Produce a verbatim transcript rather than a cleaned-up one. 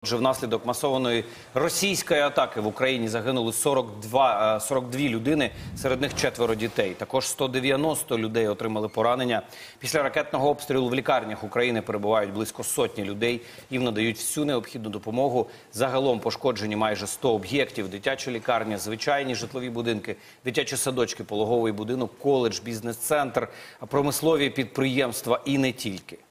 Отже, внаслідок масованої російської атаки в Україні загинули сорок два, сорок дві людини, серед них четверо дітей. Також сто дев'яносто людей отримали поранення. Після ракетного обстрілу в лікарнях України перебувають близько сотні людей. Їм надають всю необхідну допомогу. Загалом пошкоджені майже сто об'єктів: дитяча лікарня, звичайні житлові будинки, дитячі садочки, пологовий будинок, коледж, бізнес-центр, промислові підприємства і не тільки.